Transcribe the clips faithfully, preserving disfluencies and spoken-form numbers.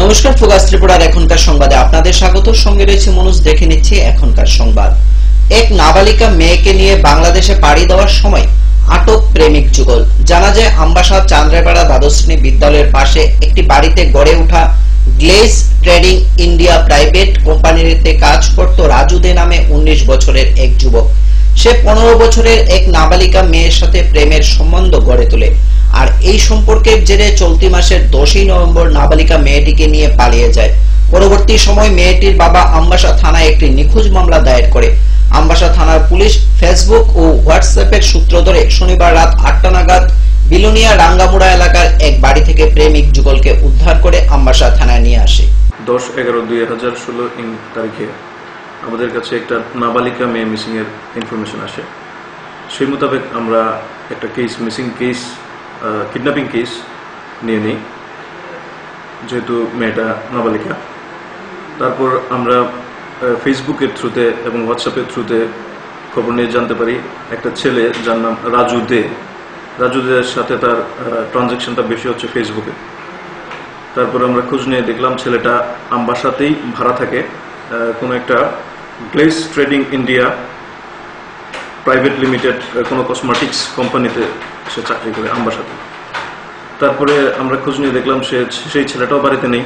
নমস্কার, ফোকাস ত্রিপুরার এখনকার সংবাদে আপনাদের স্বাগত। সঙ্গে রয়েছে মনোজ। দেখে নিচ্ছে এখনকার সংবাদ। এক নাবালিকা মেয়েকে নিয়ে বাংলাদেশে পাড়ি দেওয়ার সময় আটক প্রেমিক যুগল। জানা যায়, আমবাসা চান্দ্রাপাড়া দ্বাদশ শ্রেণী বিদ্যালয়ের পাশে একটি বাড়িতে গড়ে ওঠা গ্লেজ ট্রেডিং ইন্ডিয়া প্রাইভেট কোম্পানিতে কাজ করত রাজু দে নামে উনিশ বছরের এক যুবক। সে পনেরো বছরের এক নাবালিকা মেয়ের সাথে প্রেমের সম্বন্ধ গড়ে তোলে। আর এই সম্পর্কের জেরে চলতি মাসের দশই নভেম্বর নাবালিকা মেয়েটিকে নিয়ে পালিয়ে যায়। পরবর্তী সময় মেয়েটির বাবা আমবাসা থানায় একটি নিখোঁজ মামলা দায়ের করে। আমবাসা থানার পুলিশ ফেসবুক ও হোয়াটসঅ্যাপের সূত্র ধরে শনিবার রাত আটটা নাগাদ বিলুনিয়া রাঙ্গামুড়া এলাকার এক বাড়ি থেকে প্রেমিক যুগলকে উদ্ধার করে আমবাসা থানায় নিয়ে আসে। দশ এগারো দুই হাজার ষোলো তারিখে আমাদের কাছে একটা নাবালিকা মেয়ে মিসিং এর ইনফরমেশন আসে। সেই মোতাবেক আমরা একটা case missing case kidnapping case নিয়ে নিই, যেহেতু মেয়েটা নাবালিকা। তারপর আমরা ফেসবুকের থ্রুতে এবং হোয়াটসঅ্যাপের থ্রুতে খবর নিয়ে জানতে পারি একটা ছেলে যার নাম রাজু দে। রাজু দের সাথে তার ট্রানজ্যাকশনটা বেশি হচ্ছে ফেসবুকে। তারপর আমরা খোঁজ নিয়ে দেখলাম ছেলেটা আমবাসাতেই ভাড়া থাকে, কোনো একটা glaze trading India private limited কোনো কসমেটিক্স কোম্পানিতে সে চাকরি করে আমবাসাতে। তারপরে আমরা খোঁজ নিয়ে দেখলাম সে সেই ছেলেটাও বাড়িতে নেই।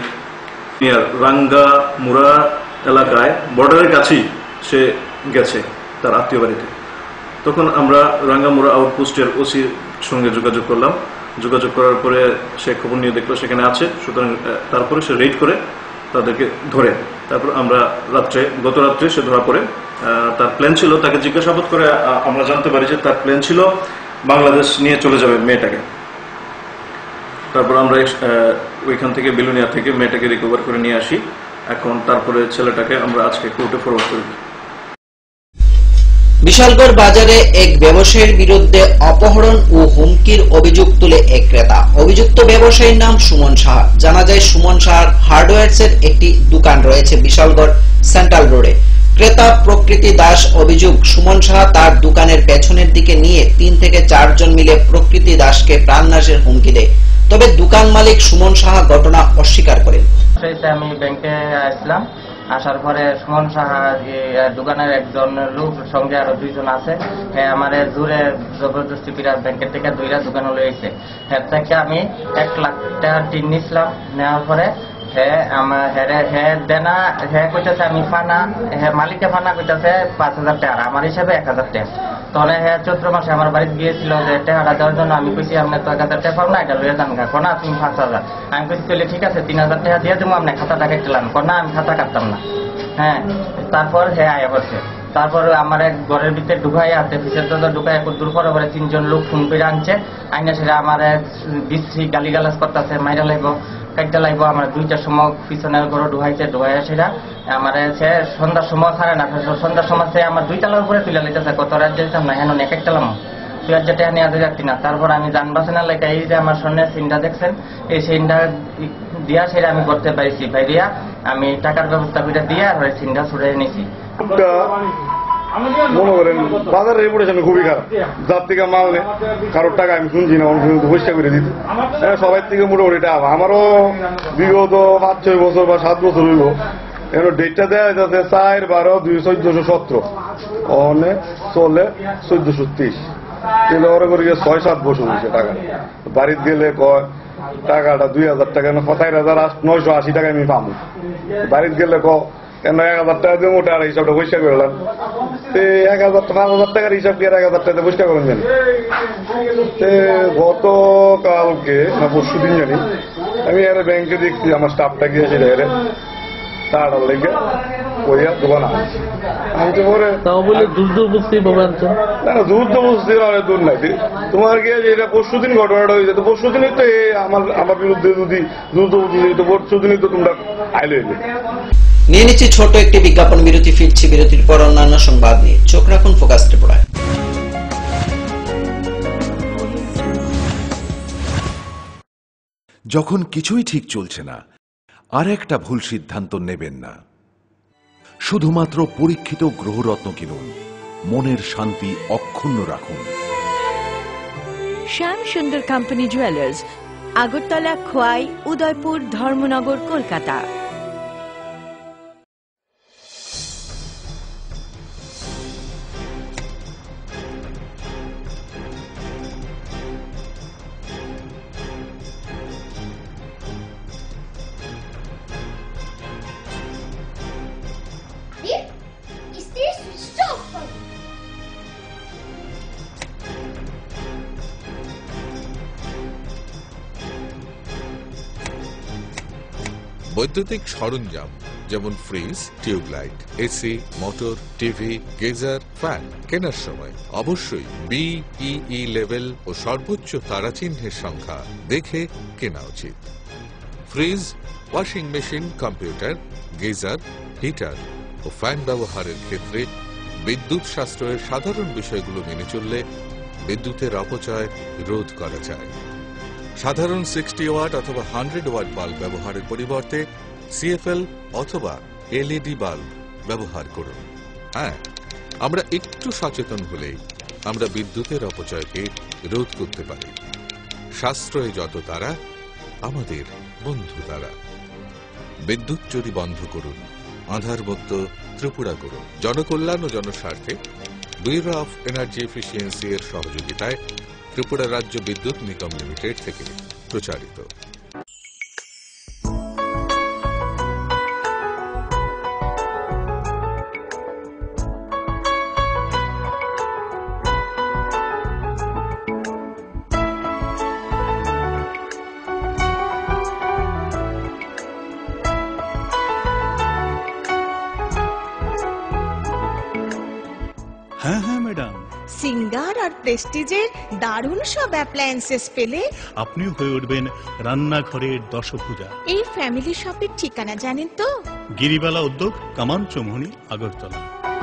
রাঙ্গামুড়া এলাকায় বর্ডারের কাছেই সে গেছে তার আত্মীয় বাড়িতে। তখন আমরা রাঙ্গামুড়া আউটপোস্টের ওসির সঙ্গে যোগাযোগ করলাম। যোগাযোগ করার পরে সে খবর নিয়ে দেখলো সেখানে আছে, সুতরাং তারপরে সে রেড করে তাদেরকে ধরে। তারপর আমরা রাত্রে গত রাত্রে সে ধরা পড়ে। তার প্ল্যান ছিল, তাকে জিজ্ঞাসাবাদ করে আমরা জানতে পারি যে তার প্ল্যান ছিল বাংলাদেশ নিয়ে চলে যাবে মেয়েটাকে। তারপর আমরা ওইখান থেকে বিলুনিয়া থেকে মেয়েটাকে রিকভার করে নিয়ে আসি। এখন তারপরে ছেলেটাকে আমরা আজকে কোর্টে ফরওয়ার্ড করি। বিশালগড় বাজারে এক ব্যবসায়ীর বিরুদ্ধে অপহরণ ও হুমকির অভিযোগ তুলে এক ক্রেতা। অভিযুক্ত ব্যবসায়ীর নাম সুমন সাহা। জানা যায়, সুমন সাহার হার্ডওয়্যারস এর একটি দোকান রয়েছে বিশালগড় সেন্ট্রাল রোডে। ক্রেতা প্রকৃতি দাস অভিযোগ, সুমন সাহা তার দোকানের পেছনের দিকে নিয়ে তিন থেকে চারজন মিলে প্রকৃতি দাসকে প্রাণনাশের হুমকি দেয়। তবে দোকান মালিক সুমন সাহা ঘটনা অস্বীকার করেন। আমি ব্যাংকে আসলাম, আসার পরে সুমন সাহা দোকানের একজন লোক সঙ্গে আরো দুইজন আছে, হ্যাঁ আমার জোরে জবরদস্তি বিরাট ব্যাংকের থেকে দুইটা দোকান লইছে। হ্যাঁ থেকে আমি এক লাখ টাকা টিন নিছিলাম। নেওয়ার পরে হ্যাঁ আমার হ্যাঁ হ্যাঁ দেনা হ্যাঁ কইতেছে আমি ফানা, হ্যাঁ মালিকে ফানা কইতেছে পাঁচ হাজার টাকা, আমার হিসাবে এক হাজার টাকা। তখন হ্যাঁ চৈত্র মাসে আমার বাড়িতে গিয়েছিল যে টাকাটা দেওয়ার জন্য। আমি কইছি আপনি তো এক হাজার টাকা পাবো না, এটা লইয়া যান গা। কোনা তুমি পাঁচ হাজার। আমি কইছি চলে ঠিক আছে তিন হাজার টাকা দিয়ে দেবো, আপনি খাতাটা কেটলাম। কোনা আমি খাতা কাটতাম না। হ্যাঁ তারপর হ্যাঁ আয়া করছে। তারপর আমার এক ঘরের ভিতরে ঢুকাই আছে, পিছের দরজা ঢুকাই এক দূর পরে পরে তিনজন লোক ফোন করে আনছে। আইনা সেটা আমার বিশ্রী গালিগালাজ করতেছে, মাইরা লাগবো কাইটা লাগবো। আমার দুইটার সময় পিছনের ঘরে ঢুকাইছে, ঢুকাইয়া সেটা আমার সে সন্ধ্যার সময় ছাড়ে না। সন্ধ্যার সময় সে আমার দুই তালার উপরে তুলে লিতেছে, কত রাত যেতাম না হেন এক একটালাম তুই আর যেটা নিয়ে আজ যাচ্ছি না। তারপর আমি যান বাসেনা লেখা এই যে আমার সামনে সিনটা দেখছেন, এই সিনটা দিয়া সেটা আমি করতে পারছি। ভাইরিয়া আমি টাকার ব্যবস্থা করে দিয়ে আর সিনটা ছুড়ে নিছি। মনে করেন বাজারের রেপুটেশন খুবই খারাপ। যার থেকে মাল নেই, কারোর টাকা আমি শুনছি না, পরিষ্কার করে দিতে সবাই থেকে মোটামুটি টাকা। আমারও বিগত পাঁচ ছয় বছর বা সাত বছর হইল। এখন ডেটটা দেওয়া যাচ্ছে চার বারো দুই চোদ্দশো সতেরো অনেক চলে চোদ্দশো ত্রিশ তাহলে ওরা করে গিয়ে ছয় সাত বছর হয়েছে টাকা। বাড়িতে গেলে কয় টাকাটা দুই হাজার টাকা না সতেরো হাজার নয়শো আশি টাকা আমি পাবো। বাড়িতে গেলে ক কেন এক হাজার টাকা দিয়ে মোটা আর হিসাবটা পরিষ্কার করলাম। এক হাজার পাঁচ হাজার টাকার হিসাব দিয়ে এক হাজার টাকা পরিষ্কার করেন জানি। গতকালকে না পরশু দিন জানি আমি এর ব্যাংকে দেখছি আমার স্টাফটা গিয়েছে এর টাকাটার লেগে কইয়া দোকান আনছি। আনতে পরে দূর দূর বুঝতেই পাবেন না, না দূর তো বুঝতে দূর নাই। তোমার গিয়ে যে এটা পরশু দিন ঘটনাটা হয়ে যেত, পরশু দিনই তো আমার আমার বিরুদ্ধে যদি দ্রুত বুঝতে যেত, পরশু দিনই তো তোমরা আইলে এলে। নিয়ে নিচ্ছি ছোট একটি বিজ্ঞাপন বিরতি। ফিরছি বিরতির পর অন্যান্য সংবাদ নিয়ে। চোখ রাখুন ফোকাস ত্রিপুরায়। যখন কিছুই ঠিক চলছে না, আর একটা ভুল সিদ্ধান্ত নেবেন না। শুধুমাত্র পরীক্ষিত গ্রহরত্ন কিনুন, মনের শান্তি অক্ষুণ্ণ রাখুন। Shyam Sundar company jewellers, Agartala, Khowai, Udaipur, Dharmanagar, Kolkata. বৈদ্যুতিক সরঞ্জাম যেমন fridge, tubelight, AC, motor, TV, geyser, fan কেনার সময় অবশ্যই বিইই লেভেল ও সর্বোচ্চ তারাচিহ্নের সংখ্যা দেখে কেনা উচিত। Fridge, washing machine, computer, geyser, heater ও ফ্যান ব্যবহারের ক্ষেত্রে বিদ্যুৎ সাশ্রয়ের সাধারণ বিষয়গুলো মেনে চললে বিদ্যুতের অপচয় রোধ করা যায়। সাধারণ সিক্সটি ওয়াট অথবা হান্ড্রেড ওয়াট বাল্ব ব্যবহারের পরিবর্তে সিএফএল অথবা এলইডি বাল্ব ব্যবহার করুন। হ্যাঁ, আমরা একটু সচেতন হলেই আমরা বিদ্যুতের অপচয়কে রোধ করতে পারি। সাশ্রয়ে যত তারা, আমাদের বন্ধু তারা। বিদ্যুৎ চুরি বন্ধ করুন, আধারমুক্ত ত্রিপুরা করুন। জনকল্যাণ ও জনস্বার্থে ব্যুরো অফ এনার্জি এফিসিয়েন্সি এর সহযোগিতায় ত্রিপুরা রাজ্য বিদ্যুৎ নিগম লিমিটেড থেকে প্রচারিত। হ্যাঁ হ্যাঁ ম্যাডাম, সিঙ্গার আর প্রেস্টিজের দারুণ সব অ্যাপ্লায়েন্সেস পেলে আপনিও হয়ে উঠবেন রান্নাঘরের দশভুজা। এই ফ্যামিলি শপের ঠিকানা জানেন তো? গিরিবালা উদ্যোগ, কামান চৌমুহনী, আগরতলা।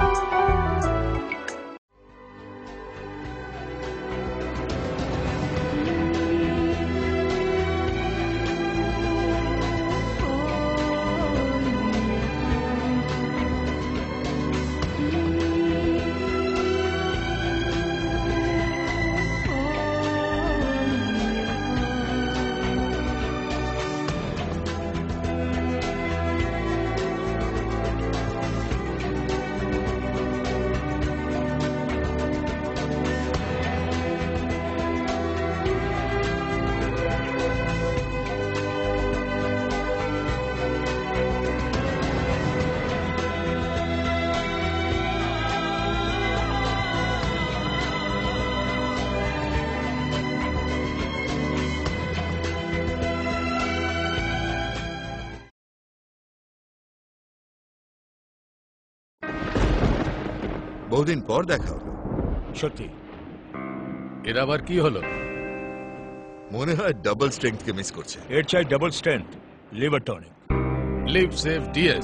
বহুদিন পর দেখা হলো। সত্যি? এর আবার কি হলো? মনে হয় ডাবল স্ট্রেংথ কে মিস করছে। এর চাই double strength liver tonic. Liv save DS.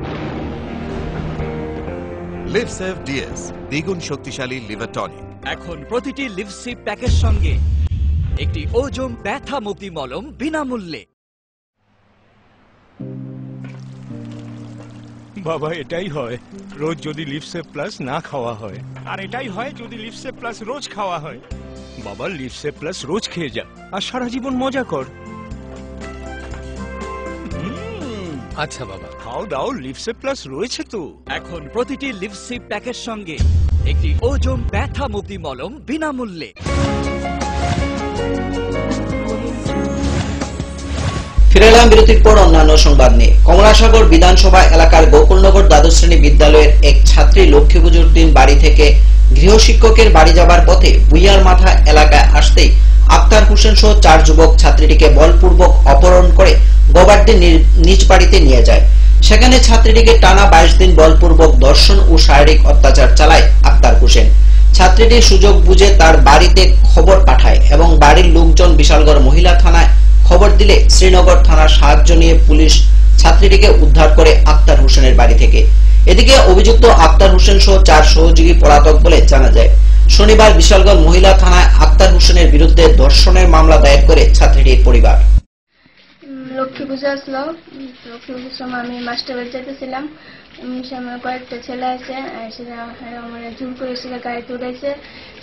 Liv save DS দ্বিগুণ শক্তিশালী লিভার টনিক। এখন প্রতিটি লিভসিপ প্যাকের সঙ্গে একটি ওজম ব্যথা মুক্তি মলম বিনামূল্যে। বাবা, এটাই হয় রোজ যদি লিভসেভ প্লাস না খাওয়া হয়, আর এটাই হয় যদি লিভসেভ প্লাস রোজ খাওয়া হয়। বাবা, লিভসেভ প্লাস রোজ খেয়ে যা আর সারা জীবন মজা কর। আচ্ছা বাবা, খাও দাও, লিভসেভ প্লাস রয়েছে তো। এখন প্রতিটি লিভসিপ প্যাকের সঙ্গে একটি ওজম ব্যথা মুক্তি মলম বিনামূল্যে। ফিরে এলাম বিরতির পর অন্যান্য সংবাদ নিয়ে। কমলাসাগর বিধানসভা এলাকার গোকুলনগর দ্বাদশ শ্রেণী বিদ্যালয়ের এক ছাত্রী লক্ষ্মী পুজোর দিন বাড়ি থেকে গৃহশিক্ষকের বাড়ি যাবার পথে বুইয়ার মাথা এলাকায় আসতেই আক্তার হোসেন সহ চার যুবক ছাত্রীটিকে বলপূর্বক অপহরণ করে গোবারডি নিজ বাড়িতে নিয়ে যায়। সেখানে ছাত্রীটিকে টানা বাইশ দিন বলপূর্বক ধর্ষণ ও শারীরিক অত্যাচার চালায় আক্তার হোসেন। ছাত্রীটি সুযোগ বুঝে তার বাড়িতে খবর পাঠায় এবং বাড়ির লোকজন বিশালগড় মহিলা থানায় খবর দিলে শ্রীনগর থানার সাহায্য নিয়ে পুলিশ ছাত্রীটিকে উদ্ধার করে আক্তার হোসেনের বাড়ি থেকে। এদিকে অভিযুক্ত আক্তার হোসেন সহ চার সহযোগী পলাতক বলে জানা যায়। শনিবার বিশালগড় মহিলা থানায় আক্তার হোসেনের বিরুদ্ধে ধর্ষণের মামলা দায়ের করে ছাত্রীটির পরিবার। লক্ষ্মী পূজা আসলো, লক্ষ্মী পুজোর সময় আমি মাস্টার বাড়ি যেতেছিলাম। কয়েকটা ছেলে আছে, সেটা আমার জোর করে গাড়িতে উঠেছে।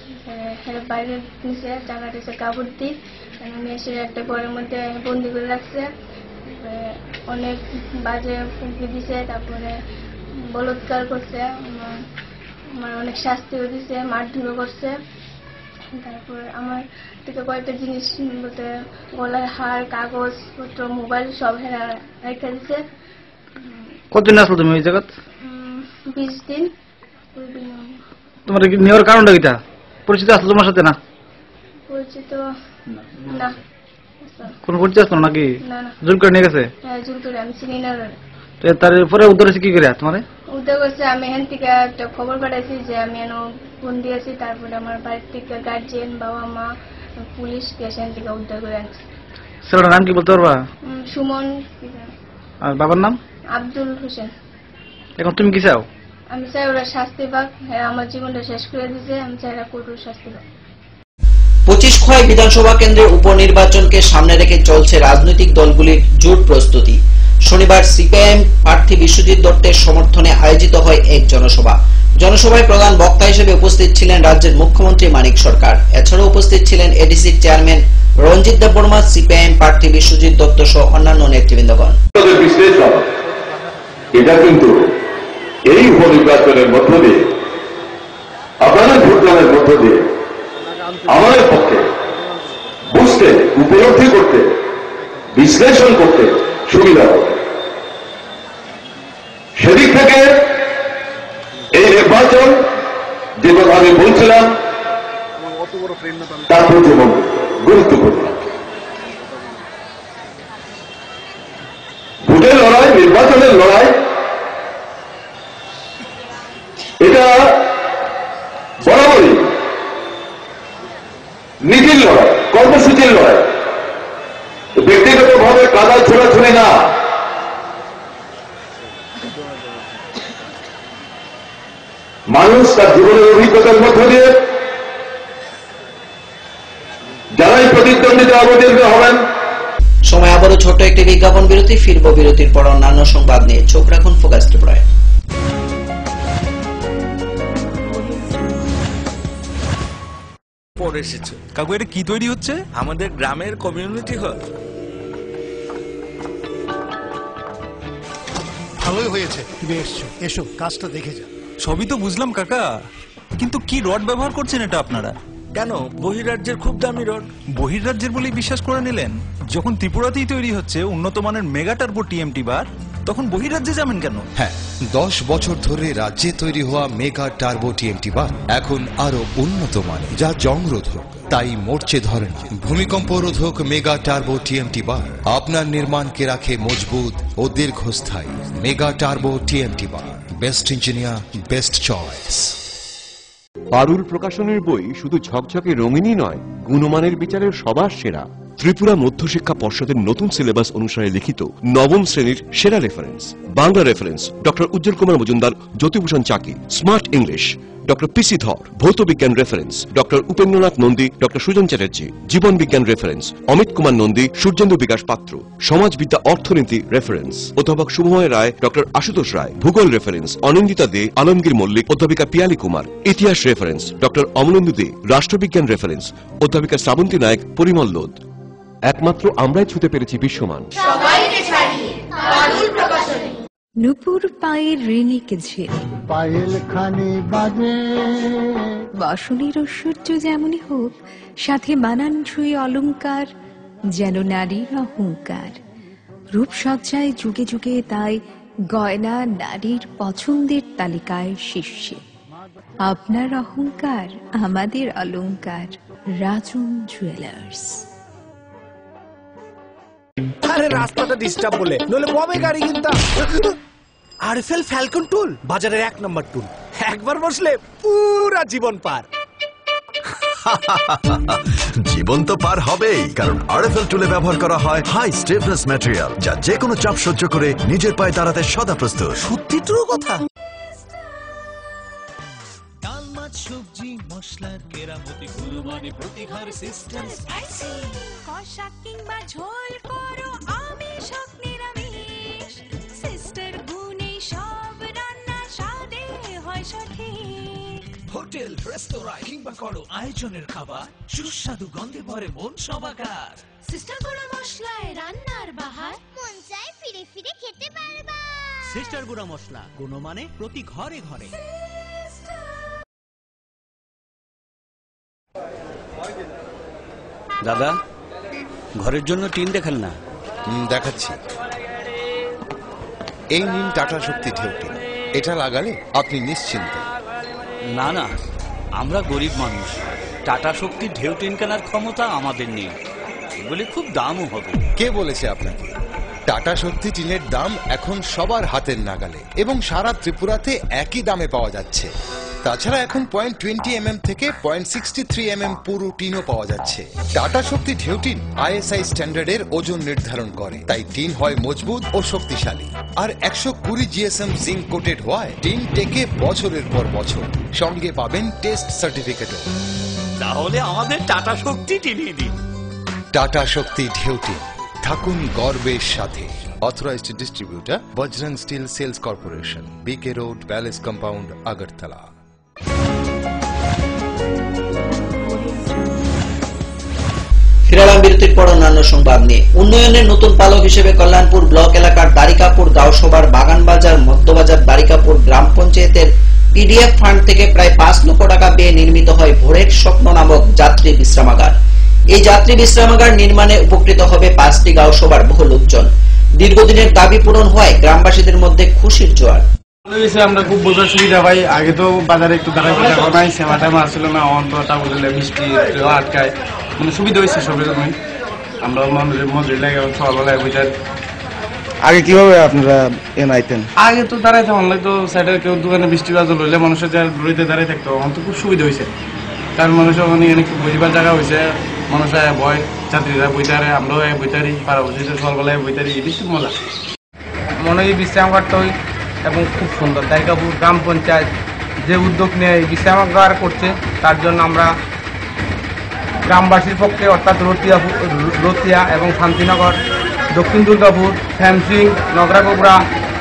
হ্যাঁ বাইরে নিচে টাকা দিয়েছে কাপড় দিয়ে আমি এসে একটা ঘরের মধ্যে বন্দি করে রাখছে, অনেক বাজে হুমকি দিছে, তারপরে বলৎকার করছে, আমার অনেক শাস্তিও দিছে, মারধরও করছে। তারপরে আমার থেকে কয়েকটা জিনিস বলতে গলার হার, কাগজ পত্র, মোবাইল সব হেরা রেখে দিছে। কতদিন আসলো তুমি ওই জায়গা? বিশ দিন। তোমার নেওয়ার কারণটা কিটা? পরিচিত আসলো তোমার সাথে? না পরিচিত না। কোন পরিচিত আসলো নাকি? না না, জোর করে নিয়ে গেছে? হ্যাঁ জোর করে, আমি চিনি না। তারপরে উদ্ধার হয়েছে কি করে তোমার? উদ্ধার করছে, আমি এখান থেকে একটা খবর পাঠাইছি যে আমি এন বন্দি আছি, তারপরে আমার বাড়ির থেকে গার্জিয়ান, বাবা মা, পুলিশ এখান থেকে উদ্ধার করে আনছে। ছেলেটার নাম কি বলতে পারবা? সুমন। আর বাবার নাম? আব্দুল হোসেন। এখন তুমি কি চাও? আমি চাই ওরা শাস্তি পাক, হ্যাঁ আমার জীবনটা শেষ করে দিয়েছে, আমি চাই ওরা কঠোর শাস্তি পাক। পঁচিশ খোয়াই বিধানসভা কেন্দ্রের উপনির্বাচনকে সামনে রেখে চলছে রাজনৈতিক দলগুলির জোট প্রস্তুতি। শনিবার সিপিআইএম প্রার্থী বিশ্বজিৎ দত্তের সমর্থনে আয়োজিত হয় এক জনসভা। জনসভায় প্রধান বক্তা হিসেবে উপস্থিত ছিলেন রাজ্যের মুখ্যমন্ত্রী মানিক সরকার। এছাড়াও উপস্থিত ছিলেন এডিসির চেয়ারম্যান রঞ্জিত দেববর্মা, সিপিআইএম প্রার্থী বিশ্বজিৎ দত্ত সহ অন্যান্য নেতৃবৃন্দগণ। এটা কিন্তু এই উপনির্বাচনের মধ্য দিয়ে, আপনাদের ভোটদানের মধ্য দিয়ে আমাদের পক্ষে বুঝতে, উপলব্ধি করতে, বিশ্লেষণ করতে সুবিধা হবে। সেদিক থেকে এই নির্বাচন যে কথা আমি বলছিলাম তার প্রতি গুরুত্বপূর্ণ। ভোটের লড়াই, নির্বাচনের লড়াই, এটা বরাবরই নীতির লড়াই, কর্মসূচির লড়াই, ব্যক্তিগতভাবে কাদা ছোড়াছুড়ি না। মানুষ তার জীবনের অভিজ্ঞতার মধ্য দিয়ে যারাই প্রতিদ্বন্দ্বিতা অবতীর্ণ হবেন। সময় আবারও ছোট একটি বিজ্ঞাপন বিরতি, ফিরব বিরতির পর অন্যান্য সংবাদ নিয়ে। চোখ রাখুন ফোকাস ত্রিপুরায়। পরে এসেছে কাকু, এটা কি তৈরি হচ্ছে? আমাদের গ্রামের কমিউনিটি হল। ভালোই হয়েছে তুমি এসছো, এসো কাজটা দেখে যা। সবই তো বুঝলাম কাকা, কিন্তু কি রড ব্যবহার করছেন এটা আপনারা? কেন, বহিরাজ্যের খুব দামি রড। বহিরাজ্যের বলেই বিশ্বাস করে নিলেন? যখন ত্রিপুরাতেই তৈরি হচ্ছে উন্নত মানের মেগা টার্বো টিএমটি বার, তখন বহিরাজ্যে যাবেন কেন? হ্যাঁ, দশ বছর ধরে রাজ্যে তৈরি হওয়া মেগা টার্বো টিএমটি বার এখন আরো উন্নত মানের, যা জংরোধক, তাই মরচে ধরে না। ভূমিকম্প রোধক মেগা টার্বো টিএমটি বার আপনার নির্মাণকে রাখে মজবুত ও দীর্ঘস্থায়ী। Mega turbo TMT bar, best engineer, best choice. Parul প্রকাশনের বই শুধু ঝকঝকে রঙিনই নয়, গুণমানের বিচারের সবার সেরা। ত্রিপুরা মধ্যশিক্ষা পর্ষদের নতুন সিলেবাস অনুসারে লিখিত নবম শ্রেণীর সেরা reference. Bangla reference doctor Ujjwal Kumar Majumdar, Jyotibhushan Chaki. Smart English doctor PC Dhar. ভৌত বিজ্ঞান reference doctor Upendranath Nandi, doctor Sujan Chatterjee. জীবন বিজ্ঞান রেফারেন্স অমিত কুমার নন্দী, সূর্যেন্দু বিকাশ পাত্র। সমাজবিদ্যা অর্থনীতি রেফারেন্স অধ্যাপক শুভময় রায়, ডক্টর আশুতোষ রায়। ভূগোল রেফারেন্স অনিন্দিতা দে, আলমগীর মল্লিক, অধ্যাপিকা পিয়ালি কুমার। ইতিহাস রেফারেন্স ডক্টর অমলেন্দু দে। রাষ্ট্রবিজ্ঞান রেফারেন্স অধ্যাপিকা শ্রাবন্তী নায়ক, পরিমল লোদ। একমাত্র আমরাই ছুতে পেরেছি বিশ্বমান। নুপুর পায়ের ঋণিকে ঝিল, পায়েল খানি বাজে। বসনের ঐশ্বর্য যেমনই হোক, সাথে মানানসই অলংকার, যেন নারীর অহংকার। রূপসজ্জায় যুগে যুগে তাই গয়না নারীর পছন্দের তালিকায় শীর্ষে। আপনার অহংকার আমাদের অলংকার। রাজন জুয়েলার্স। আরে রাস্তাটা ডিস্টার্ব বলে, নলে কবে গাড়ি কিনতাম। আরএফএল ফ্যালকন টুল বাজারের এক নম্বর টুল, একবার বসলে পুরা জীবন পার। জীবন তো পার হবেই, কারণ আরএফএল টুলে ব্যবহার করা হয় হাই স্টিফনেস ম্যাটেরিয়াল, যা যে কোনো চাপ সহ্য করে নিজের পায়ে দাঁড়াতে সদা প্রস্তুত। সত্যি ট্রু কথা। ডাল মাছ সবজি মশলার কেরামতি গুণমানে প্রতিঘার সিস্টেম স্পাইসি। কষা কিংবা ঝোল করো আমিষ হোক নিরামিষ, সিস্টার গুণে সব রান্না স্বাদে হয় সঠিক। হোক হোটেল রেস্তোরাঁ কিংবা করো আয়োজনের খাবার সুস্বাদু গন্ধে ভরে মন সবাকার। সিস্টার গুঁড়া মশলায় রান্নার বাহার মন চায় ফিরে ফিরে খেতে পারবা। সিস্টার গুঁড়া মশলা গুণমানে প্রতি ঘরে ঘরে। দাদা ঘরের জন্য টিন দেখান না। দেখাচ্ছি। এই নিন টাটা শক্তি ঢেউ টিন। এটা লাগালে আপনি নিশ্চিন্ত। না না, আমরা গরিব মানুষ, টাটা শক্তি ঢেউ টিন কেনার ক্ষমতা আমাদের নেই। এগুলি খুব দামও হবে। কে বলেছে আপনাকে? টাটা শক্তি টিনের দাম এখন সবার হাতের নাগালে এবং সারা ত্রিপুরাতে একই দামে পাওয়া যাচ্ছে। তাছাড়া এখন পয়েন্ট টোয়েন্টি এম এম থেকে point sixty three M M পুরো টিনও পাওয়া যাচ্ছে। টাটা শক্তি ঢেউ টিন আই এস আই স্ট্যান্ডার্ডের ওজন নির্ধারণ করে, তাই টিন হয় মজবুত ও শক্তিশালী। আর একশো কুড়ি G S M zinc coated হওয়ায় টিন টেকে বছরের পর বছর। সঙ্গে পাবেন টেস্ট সার্টিফিকেটও। তাহলে আমাদের টাটা শক্তি টিনিয়ে দিন। টাটা শক্তি ঢেউ টিন, থাকুন গর্বের সাথে। Authorised distributor Bajrang steel sales corporation, BK road, palace compound, Agartala. ফিরালাম বিরতির পর অন্যান্য সংবাদ নিয়ে। উন্নয়নের নতুন পালক হিসেবে কল্যাণপুর ব্লক এলাকার দ্বারিকাপুর গাঁওসভার বাগানবাজার মধ্যবাজার দ্বারিকাপুর গ্রাম পঞ্চায়েতের পিডিএফ ফান্ড থেকে প্রায় পাঁচ লক্ষ টাকা ব্যয়ে নির্মিত হয় ভোরের স্বপ্ন নামক যাত্রী বিশ্রামাগার। এই যাত্রী বিশ্রামাগার নির্মাণে উপকৃত হবে পাঁচটি গাঁওসভার বহু লোকজন। দীর্ঘদিনের দাবি পূরণ হওয়ায় গ্রামবাসীদের মধ্যে খুশির জোয়ার। আমরা খুব বোঝার সুবিধা ভাই। আগে তো বাজারে একটু দাঁড়ায় নাই, সেবা টাইম আসছিল না, অন্তটা বললে বৃষ্টি আটকায়, মানে সুবিধা হয়েছে সবের জন্যই। আমরা মজুরি লাগে সকালবেলায় বুঝার। আগে কিভাবে আপনারা এ নাইতেন? আগে তো দাঁড়াইতাম, অনলাইন তো সাইডের কেউ দোকানে বৃষ্টি বাজল হইলে মানুষের যা দূরিতে দাঁড়িয়ে থাকতো। এখন তো খুব সুবিধা হয়েছে, কারণ মানুষের অনেক বুঝবার জায়গা হয়েছে। মানুষ বয়, যাত্রীরা বইতারে, আমরাও বইতারি, পাড়া বসেছে সকালবেলায় বইতারি, বেশি মজা মনে হয়। বিশ্রামগারটা এবং খুব সুন্দর। দ্বারিকাপুর গ্রাম পঞ্চায়েত যে উদ্যোগ নিয়ে এই বিশ্রামাগার করছে, তার জন্য আমরা গ্রামবাসীর পক্ষে অর্থাৎ রতিয়া রতিয়া এবং শান্তিনগর, দক্ষিণ দুর্গাপুর, শ্যামসিং, নগরাগোবরা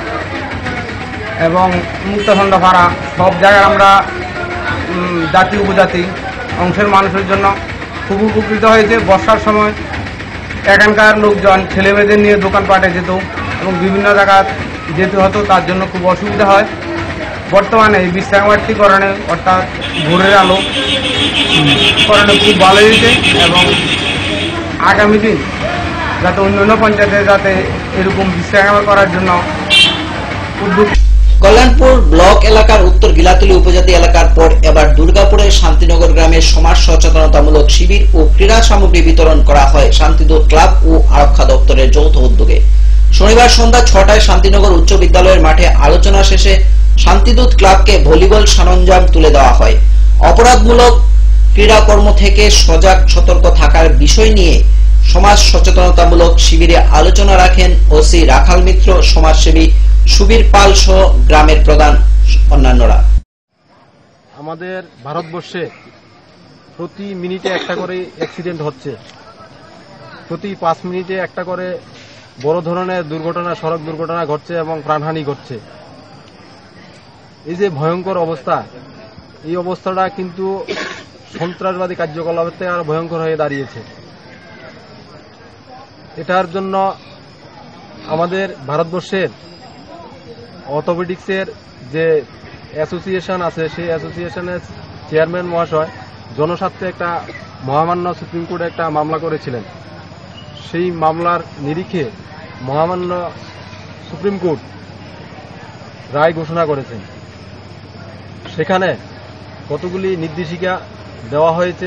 এবং মুক্তাখণ্ডপাড়া সব জায়গায় আমরা জাতি উপজাতি অংশের মানুষের জন্য খুব উপকৃত হয়েছে। বর্ষার সময় এখানকার লোকজন ছেলেমেয়েদের নিয়ে দোকানপাটে যেত এবং বিভিন্ন জায়গায় যেতে হতো, তার জন্য খুব অসুবিধা হয়। বর্তমানে এই বিশ্রামাগারটি করণে অর্থাৎ ভোরের আলো করণে খুব ভালো হয়েছে এবং আগামী দিন যাতে অন্যান্য পঞ্চায়েতে যাতে এরকম বিশ্রামাগার করার জন্য উদ্যোগ। কল্যাণপুর ব্লক এলাকার উত্তর গিলাতলী উপজাতি এলাকার পর এবার দুর্গাপুরের শান্তিনগর গ্রামে সমাজ সচেতনতামূলক শিবির ও ক্রীড়া সামগ্রী বিতরণ করা হয় শান্তিদূত ক্লাব ও আরক্ষা দপ্তরের যৌথ উদ্যোগে। শনিবার সন্ধ্যা ছটায় শান্তিনগর উচ্চ বিদ্যালয়ের মাঠে আলোচনা শেষে শান্তিদূত ক্লাবকে ভলিবল সরঞ্জাম তুলে দেওয়া হয়। অপরাধমূলক ক্রীড়াকর্ম থেকে সজাগ সতর্ক থাকার বিষয় নিয়ে সমাজ সচেতনতামূলক শিবিরে আলোচনা রাখেন ওসি রাখাল মিত্র, সমাজসেবী সুবীর পাল সহ গ্রামের প্রধান অন্যান্যরা। আমাদের ভারতবর্ষে প্রতি মিনিটে একটা করে অ্যাক্সিডেন্ট হচ্ছে, প্রতি পাঁচ মিনিটে একটা করে বড় ধরনের দুর্ঘটনা, সড়ক দুর্ঘটনা ঘটছে এবং প্রাণহানি ঘটছে। এই যে ভয়ঙ্কর অবস্থা, এই অবস্থাটা কিন্তু সন্ত্রাসবাদী কার্যকলাপের থেকে আরো ভয়ঙ্কর হয়ে দাঁড়িয়েছে। এটার জন্য আমাদের ভারতবর্ষের অর্থোপেডিক্সের যে অ্যাসোসিয়েশন আছে, সেই অ্যাসোসিয়েশনের চেয়ারম্যান মহাশয় জনস্বার্থে একটা মহামান্য সুপ্রিম কোর্টে একটা মামলা করেছিলেন। সেই মামলার নিরিখে মহামান্য সুপ্রিম কোর্ট রায় ঘোষণা করেছেন। সেখানে কতগুলি নির্দেশিকা দেওয়া হয়েছে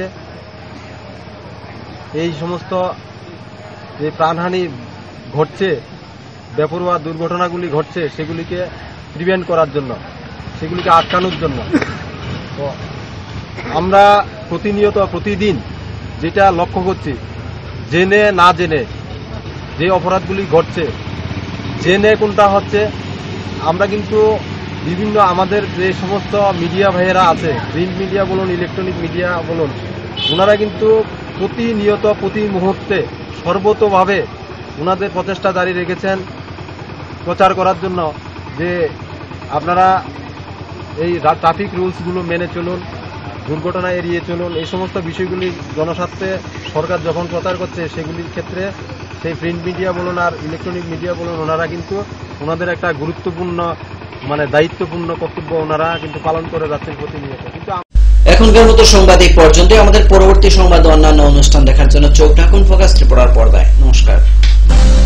এই সমস্ত যে প্রাণহানি ঘটছে, বেপরোয়া দুর্ঘটনাগুলি ঘটছে, সেগুলিকে প্রিভেন্ট করার জন্য, সেগুলিকে আটকানোর জন্য। তো আমরা প্রতিনিয়ত প্রতিদিন যেটা লক্ষ্য করছি, জেনে না জেনে যে অপরাধগুলি ঘটছে, জেনে কোনটা হচ্ছে, আমরা কিন্তু বিভিন্ন আমাদের যে সমস্ত মিডিয়া ভাইয়েরা আছে, প্রিন্ট মিডিয়া বলুন, ইলেকট্রনিক মিডিয়া বলুন, ওনারা কিন্তু প্রতিনিয়ত প্রতি মুহূর্তে সর্বতোভাবে ওনাদের প্রচেষ্টা জারি রেখেছেন প্রচার করার জন্য যে আপনারা এই ট্রাফিক রুলসগুলো মেনে চলুন, দুর্ঘটনা এড়িয়ে চলুন, এই সমস্ত বিষয়গুলি জনস্বার্থে সরকার যখন প্রচার করছে সেগুলির ক্ষেত্রে সেই প্রিন্ট মিডিয়া বলুন আর ইলেকট্রনিক মিডিয়া বলুন, ওনারা কিন্তু ওনাদের একটা গুরুত্বপূর্ণ মানে দায়িত্বপূর্ণ কর্তব্য ওনারা কিন্তু পালন করে যাচ্ছেন প্রতিনিয়ত। কিন্তু এখনকার মতো সংবাদ এই পর্যন্তই। আমাদের পরবর্তী সংবাদ ও অন্যান্য অনুষ্ঠান দেখার জন্য চোখ রাখুন ফোকাস ত্রিপুরার পর্দায়। নমস্কার।